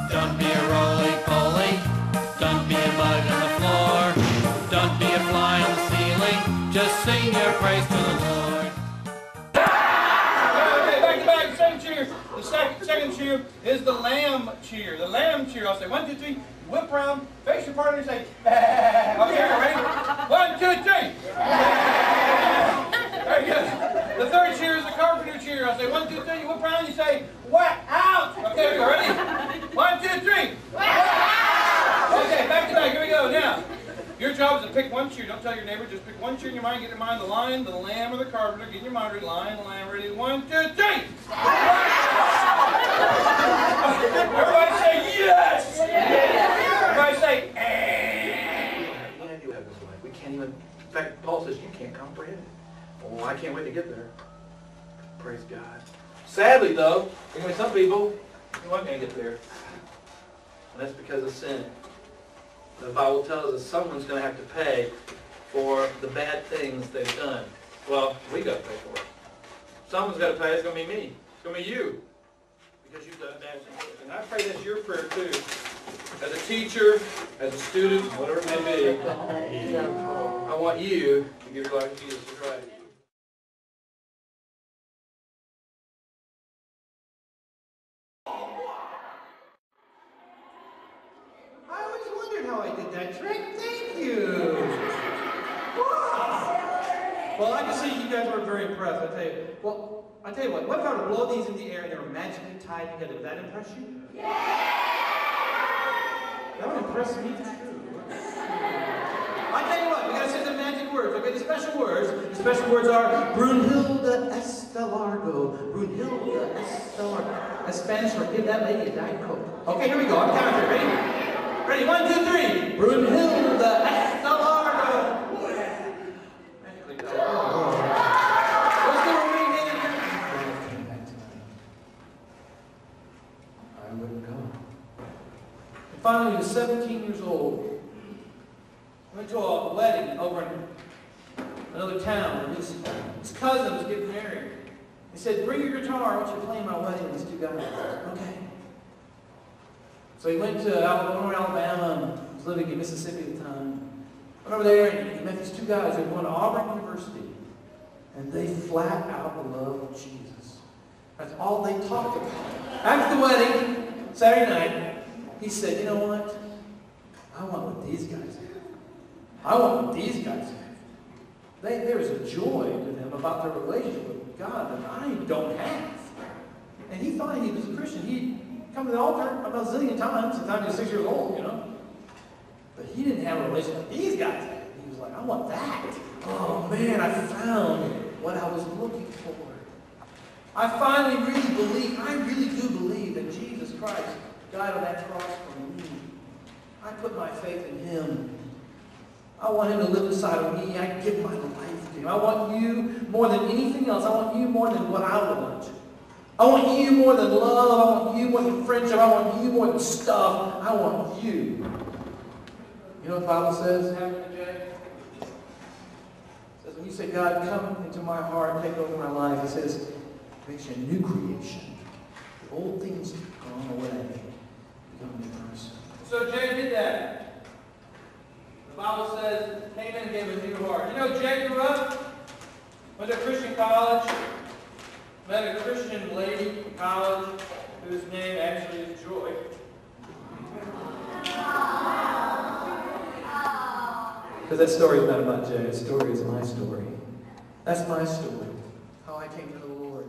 Don't be a roly-poly. Don't be a bug on the floor. Don't be a fly on the ceiling. Just sing your praise to the Lord. Okay, back to back, second cheer. The second cheer is the lamb cheer. The lamb cheer. I'll say 1, 2, 3. Whip around, face your partner, and say, okay, ready? 1, 2, 3. Very good. The third cheer is the carpenter cheer. I'll say 1, 2, 3. You whip around, you say, whack out. Okay, ready? 1, 2, 3. Okay, back to back. Here we go. Now, your job is to pick one cheer. Don't tell your neighbor. Just pick one cheer in your mind. Get in mind the lion, the lamb, or the carpenter. Get in your mind. Ready? Lion, the lamb. Ready? 1, 2, 3. Everybody say yes. Everybody say we can't even. In fact, Paul says you can't comprehend it. Oh, I can't wait to get there. Praise God. Sadly, though, anyway, some people you aren't going to get there, and that's because of sin. The Bible tells us someone's going to have to pay for the bad things they've done. Well, we got to pay for it. Someone's got to pay. It's going to be me. It's going to be you. Because you've done bad things. And I pray that's your prayer too. As a teacher, as a student, whatever it may be, I want you to give your life to Jesus Christ. I always wondered how I did that trick. Thank you. Wow. Well, I can see you guys were very impressed. I tell you what if I were to blow these in the air and they were magically tied together, would that impress you? Yeah! That would impress me too. I tell you what, we gotta say the magic words, okay? The special words. The special words are Brunhilde Estelargo. Brunhilde Estelargo. That's Spanish for give that lady a Diet Coke. Okay, here we go. I'm counting. Ready? Ready? 1, 2, 3. Brunhilde Estelargo. Finally, he was 17 years old. Went to a wedding over in another town, and his cousin was getting married. He said, "Bring your guitar, I want you to play in my wedding with these two guys." Okay. So he went to Alabama, and was living in Mississippi at the time. Went over there, and he met these two guys who were going to Auburn University. And they flat out love Jesus. That's all they talked about. After the wedding, Saturday night, he said, "You know what? I want what these guys have. I want what these guys have." There is a joy to them about their relationship with God that I don't have. And he thought he was a Christian. He'd come to the altar about a zillion times, sometimes he was 6 years old, you know. But he didn't have a relationship with these guys. He was like, "I want that. Oh man, I found what I was looking for." I really do believe that Jesus Christ died on that cross for me. I put my faith in him. I want him to live inside of me. I give my life to him. I want you more than anything else. I want you more than what I want. I want you more than love. I want you more than friendship. I want you more than stuff. I want you. You know what the Bible says? It says when you say, "God, come into my heart, take over my life," it says, it makes you a new creation. The old things have gone away. Become a new person. So Jay did that. The Bible says, came in and gave a new heart. You know, Jay grew up, went to Christian college, met a Christian lady in college whose name actually is Joy. Because that story is not about Jay. That story is my story. That's my story. How I came to the Lord.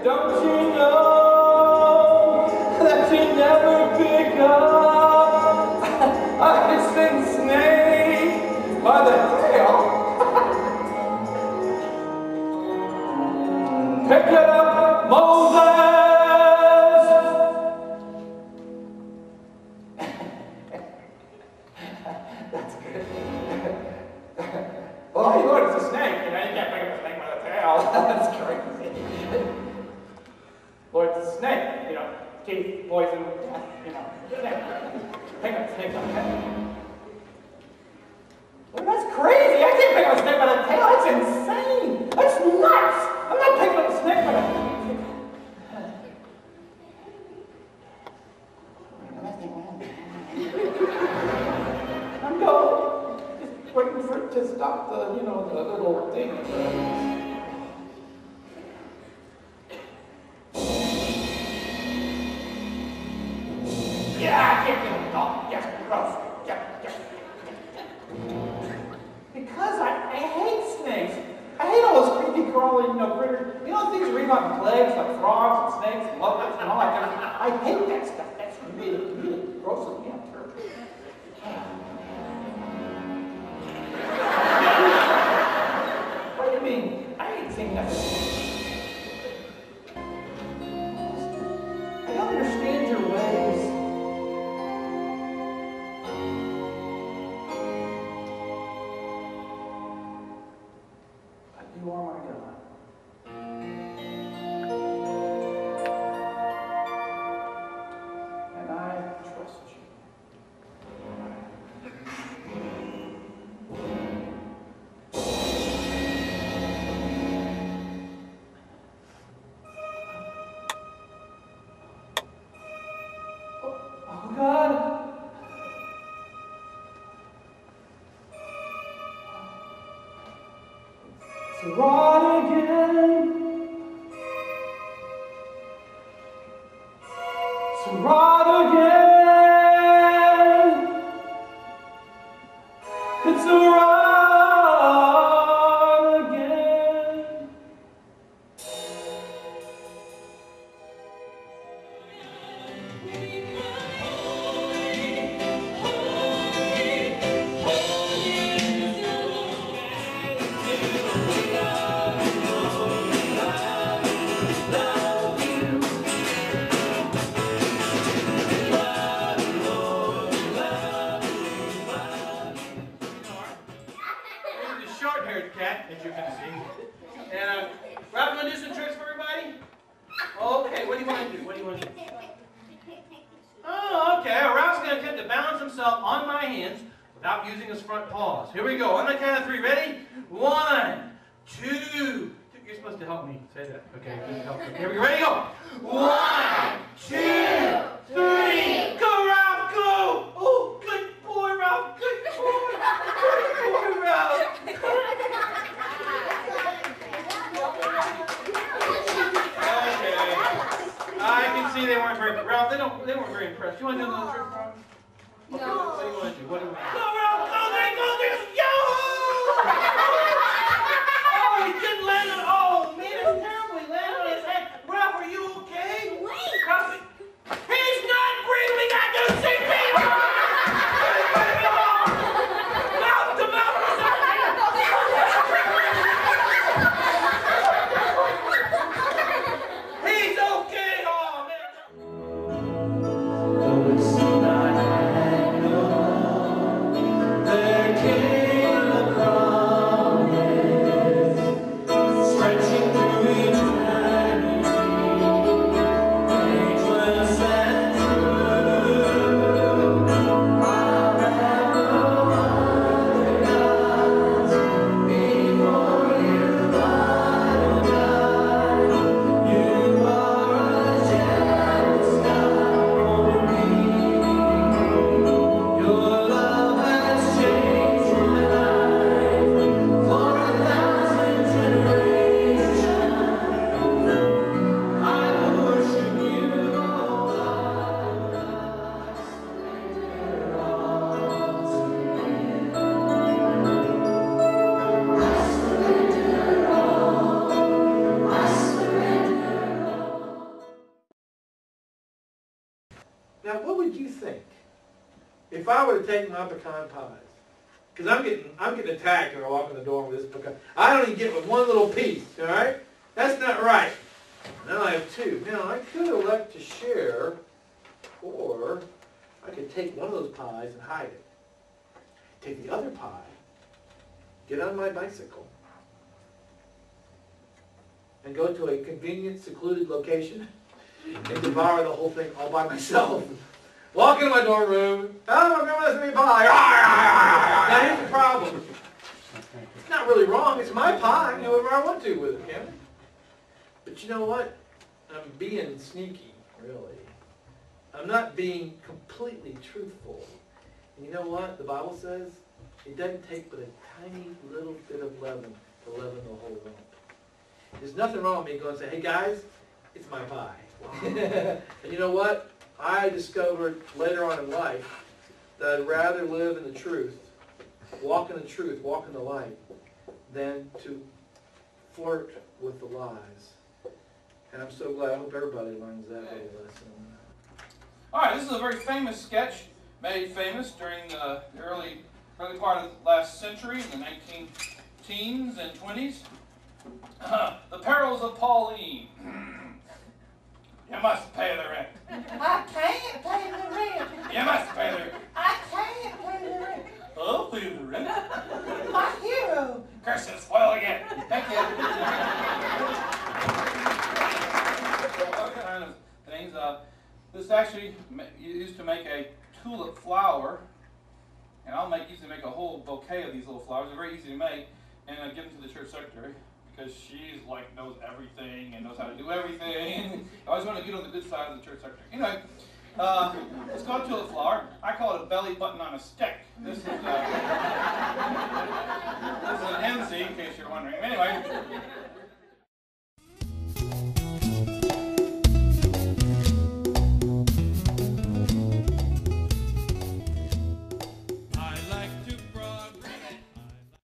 Don't you know that you never pick up a hissing snake by the tail? Pick it up, Moses! That's good. Oh, Lord, it's a snake. You know, you can't pick up a snake by the tail. That's crazy. Lord, it's a snake. You know, teeth, poison, death, you know. Snake. Pick up a snake by the tail. Lord, that's crazy. I can't pick up a snake by the tail. That's insane. That's nuts. I'm not picking up a snake by the tail. I'm going. Just waiting for it to stop the, you know, the little thing. Yeah, I can't get it. Oh, yes, gross. Yeah. Because I hate snakes. I hate all those creepy crawly, you know, critters. You know things you read about in plagues, like frogs and snakes and locusts and all that kind of stuff. I hate that stuff. That's really gross and yeah, terrible. What do you mean? I ain't seen nothing. I don't understand your ways. But you are my God. And I trust you. Oh God. It's rod again. It's rod again. It's a rod again. This is a short-haired cat, as you can see. And Ralph, you want to do some tricks for everybody? Okay, what do you want to do? What do you want to do? Oh, okay. Ralph's going to attempt to balance himself on my hands without using his front paws. Here we go. On the count of 3. Ready? 1, 2. You're supposed to help me say that. Okay, good help. Okay, here we go. Ready? Go. 1, 2, 3. Go, Ralph, go. Oh, good boy, Ralph. Good boy. Good boy, Ralph. Okay. I can see they weren't very, Ralph, they weren't very impressed. You want to do another trick, Ralph? Okay, what do you want to do? What do you want to do? Go, Ralph, go, there, go, there. Yahoo! Oh, he didn't land on, oh, man, it's terrible. He landed on his head. Ralph, are you okay? Wait! Ralph, he's not breathing. I can see people! Mouth to mouth. He's okay. Oh, man. Though it's not there came a promise stretching through eternity, ageless and true. I'll never other gods before you, Adonai. You are a jealous God for me. Your love has changed my would have taken my pecan pies. Because I'm getting attacked when I walk in the door with this pecan. I don't even get with one little piece, all right? That's not right. Now I have two. Now I could elect to share, or I could take one of those pies and hide it. Take the other pie, get on my bicycle, and go to a convenient, secluded location and devour the whole thing all by myself. Walk into my dorm room. Oh, my grandma doesn't eat pie. Now here's the problem. It's not really wrong. It's my pie. I can do whatever I want to with it, can't I? But you know what? I'm being sneaky, really. I'm not being completely truthful. And you know what? The Bible says it doesn't take but a tiny little bit of leaven to leaven the whole lump. There's nothing wrong with me going and saying, hey guys, it's my pie. And you know what? I discovered later on in life that I'd rather live in the truth, walk in the truth, walk in the light, than to flirt with the lies. And I'm so glad. I hope everybody learns that little lesson. All right, this is a very famous sketch, made famous during the early part of the last century, in the 19 teens and 20s. The Perils of Pauline. You must pay the rent. I can't pay the rent. You must pay the rent. I can't pay the rent. I'll pay the rent. My hero. Curse it, spoil again. Thank you. Other kind of things. This actually used to make a tulip flower, and I'll used to make a whole bouquet of these little flowers. They're very easy to make, and I give them to the church secretary because she's like knows everything and knows how to do everything. I always want to get on the good side of the church secretary. Anyway, it's called tulip flower. I call it a belly button on a stick. This is an NC, in case you're wondering. Anyway,